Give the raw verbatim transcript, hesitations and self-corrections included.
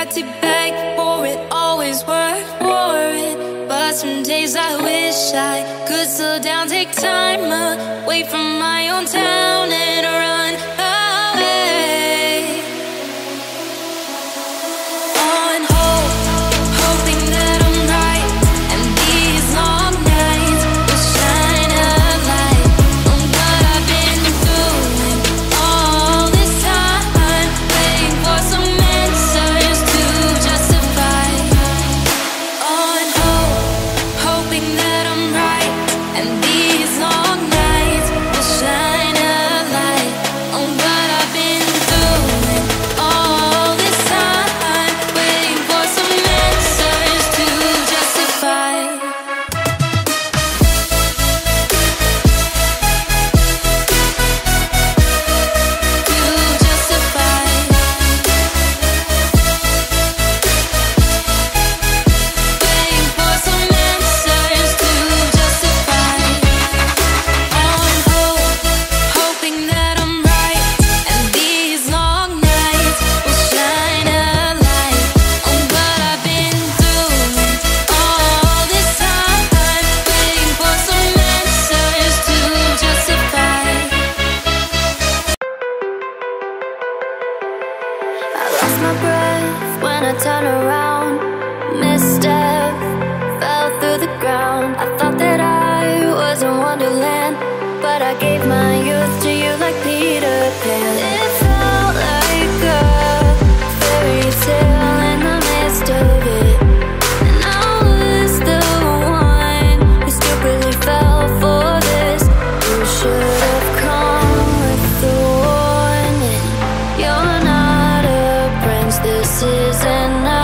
had to beg for it, always work for it. But some days I wish I could slow down, take time away from my own town and run away. On hope, hoping that I'm right, and these long nights will shine a light on what I've been doing all this time, waiting for some answers to justify. On hope, hoping that I'm right, and these long nights will shine a light on what I've been doing all this time, waiting for some answers to justify. To justify. Waiting for some answers to justify. On hope, hoping that I'm right, and these long nights will shine a light on what I've been doing all this time, waiting for some answers to justify. I lost my breath when I turned around, misstep, fell through the ground. I thought that I was in Wonderland, but I gave my youth to you like Peter Pan.